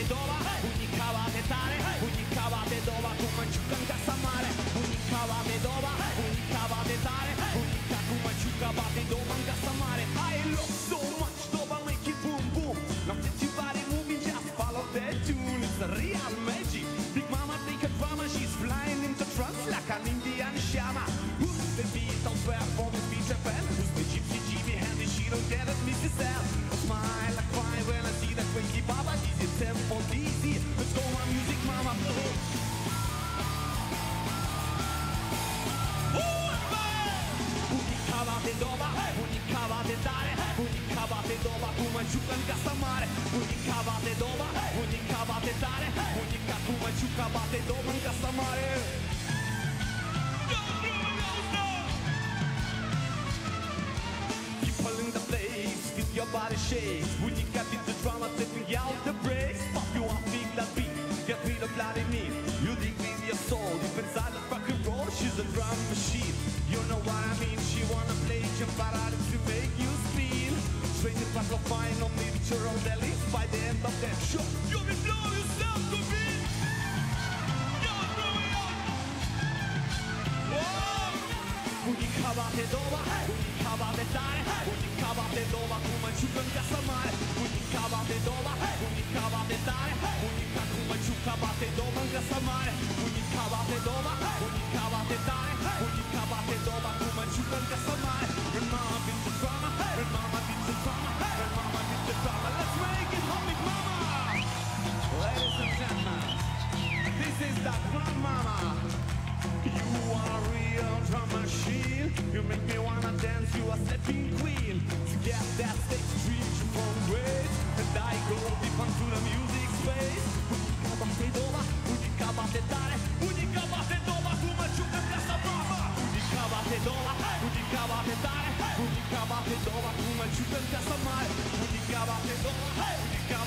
doba, unica bate tare, unica bate doba, come ciuca în casa mare. Unica bate doba, unica bate tare, unica come ciuca bate doba în casa mare. I love so much doba, make it boom boom. Noapte ci body moving, just follow that tune. It's a real magic. Big mama think a drama, she's flying into trance like an Indian shaman. Who's the Beatles performance feature fan? Who's the gypsy Jimmy Handy? She don't get it, Mrs. L. I smile like fine when I see that crazy baba. Easy tempo, easy. Let's go on music, mama. Unica bate doba, unica bate tare, unica bate doba, come ciuca în casa mare. Unica bate doba, unica bate tare, unica come ciuca bate doba în casa mare. People in the place, feel your body shake. Unica beat the drama, taking out the brakes. Pop you up, big that beat, get rid of bloody meat. You dig with your soul, deep inside the rock and roll. She's a drum machine, you know what I mean. She wanna play jump parade to make you spin. Straight in front of final picture of the list. By the end of that show, you'll be blowing yourself to beat. You're throwing out. Unica bate doba, unica bate tare, unica bate doba, come ciuca în casa mare. Unica bate doba, unica bate tare, unica come ciuca bate doba în casa mare. Unica bate doba, unica bate tare, unica bate doba, come ciuca în casa mare. When mama beats the drama, when mama beats the drama, when mama beats the drama. Let's make it hot, big mama. Ladies and gentlemen, this is the grandmama. You are a real drum machine. You make me wanna dance, you are stepping queen. To get that stage reach from grace. And I go deep into the music space. Unica bate doba, unica bate tare, unica bate doba, come ciuca în casa mama. Unica bate doba, unica bate tare, unica bate doba, come ciuca în casa mare. Unica bate doba, unica